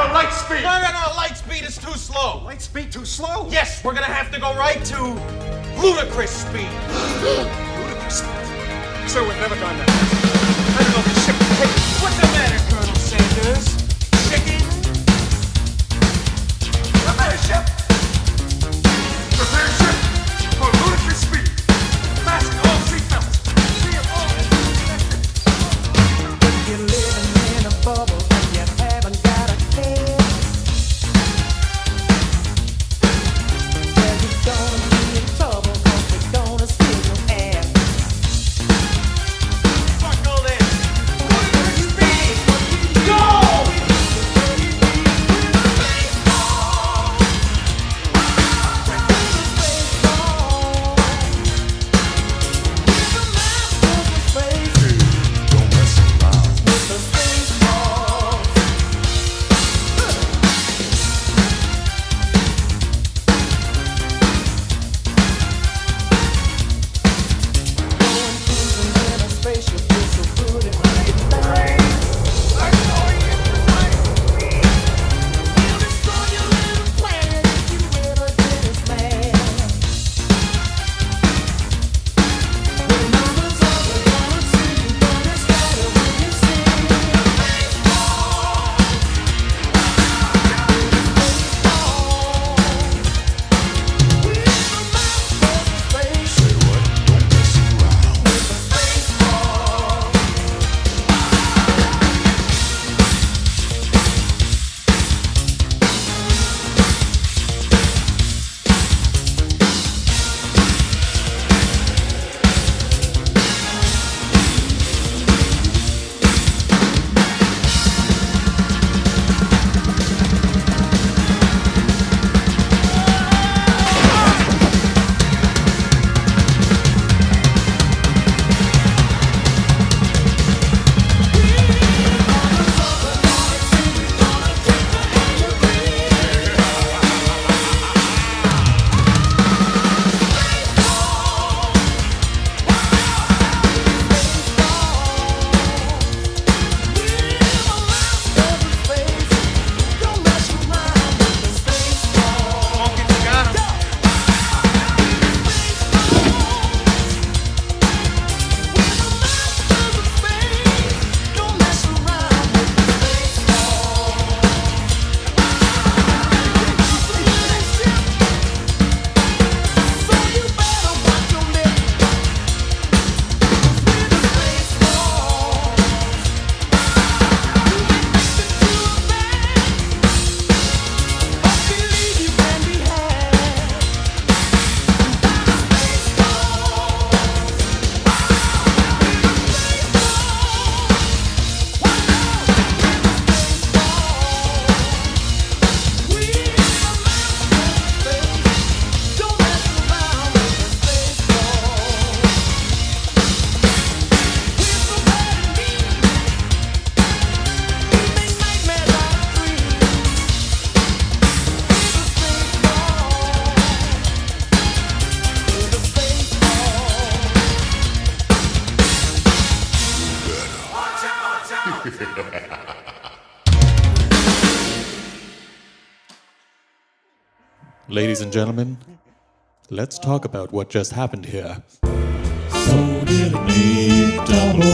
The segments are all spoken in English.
for light speed. No, light speed is too slow. Light speed too slow? Yes, we're gonna have to go right to ludicrous speed. Ludicrous speed? Sir, we've never gone that fast. I don't know if the ship can take it. What's the matter, Colonel Sanders? Chicken? Prepare ship! Prepare ship for ludicrous speed. Fasten all seatbelts. See if all is connected. You're living in a bubble and you haven't got a care. Well, you're gonna be in trouble 'cause we're gonna steal your ass. Fuck all this. Ludicrous speed! Go! Ladies and gentlemen, let's talk about what just happened here. So did it need double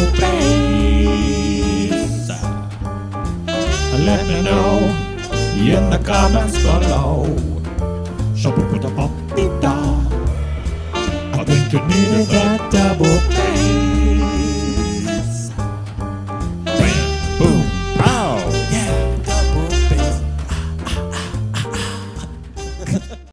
bass? Let me know in the comments below. I think you needed that double bass.